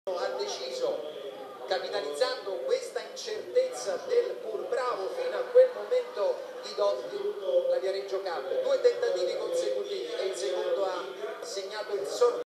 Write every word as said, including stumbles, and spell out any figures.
Ha deciso, capitalizzando questa incertezza del pur bravo fino a quel momento di Dotti, la Viareggio Cup. Due tentativi